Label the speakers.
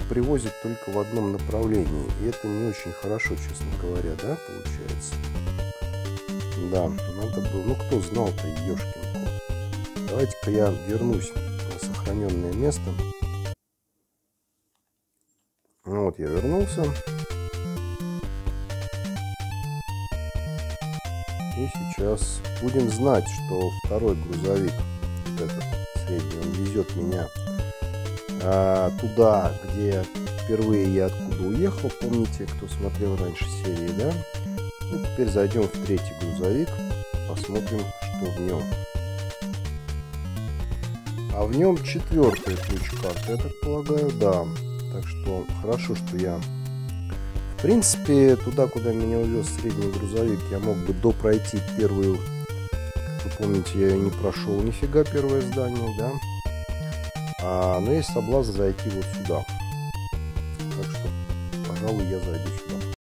Speaker 1: привозят только в одном направлении. И это не очень хорошо, честно говоря, да, получается? Да, надо было... Ну, кто знал-то, ёшкин кот. Давайте-ка я вернусь на сохраненное место. Ну, вот я вернулся. И сейчас будем знать, что второй грузовик, вот этот средний, он везет меня туда, где впервые я откуда уехал. Помните, кто смотрел раньше серии, да? И теперь зайдем в третий грузовик, посмотрим, что в нем. А в нем четвертая ключ-карта, я так полагаю, да. Так что хорошо, что я... В принципе, туда, куда меня увез средний грузовик, я мог бы допройти первую... Как вы помните, я ее не прошел нифига, первое здание, да? Но есть соблазн зайти вот сюда. Так что, пожалуй, я зайду сюда.